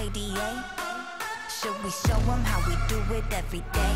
PDA? Should we show them how we do it every day?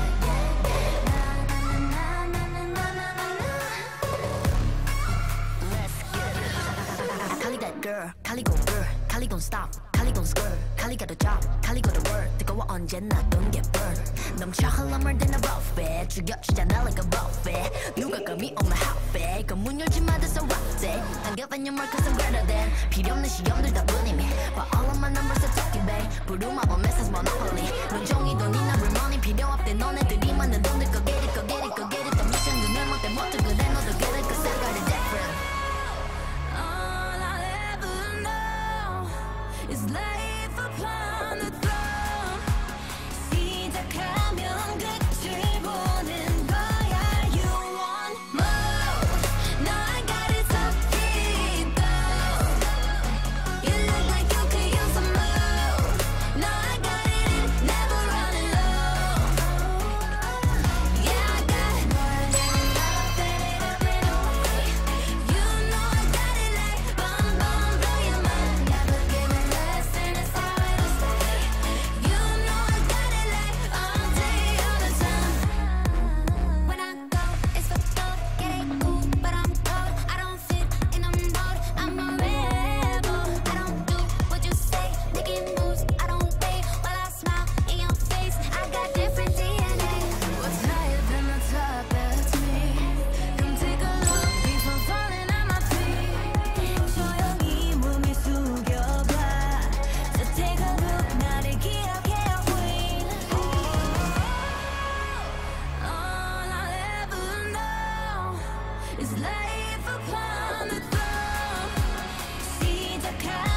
Let's get it. Kali that girl, Kali go girl, Kali gon' stop, Kali gon' skirt, Kali got a job, Kali got a word. 뜨거워 언제나 don't get burned. 넘쳐 흘러물 than a buffet. 죽여주잖아 like a buffet. 누가 감히 on my outfit. 그 문 열지 마 that's a rough day. I'm giving you more cause I'm better than. 필요 없는 시험들 다 뿐이미. But all of my numbers are talking babe. 부루마법 message monopoly. 온종일 돈이나 real money 필요 없대. 너네들이 만든 돈들 go get it go get it go get it. 더 미션 눈을 못대 못해 그래 너도 get it cause I got it different. All I ever know is life upon the throne. 시작하면 끝을 보는 거야. You want more? No, I got it so deep though. You look like you could use some more. No, I got it, never running low. Yeah, I got more than enough, that it up and away. You know I got it like bum bum, blow your mind. Never giving less, and it's how it'll stay. You know I got it like all day, all the time. When I go, it's for gold, get it cool, but I'm cold. I don't fit in a mold, I'm a rebel. I don't do what you say, making moves, I don't wait while I smile in your face. I got different DNA. What's higher than the top? That's me. Come take a look before falling on my feet. 조용히 몸을 숙여봐. So take a look, 나를 기억해요, queen. All I ever know is life upon the throne. 시작하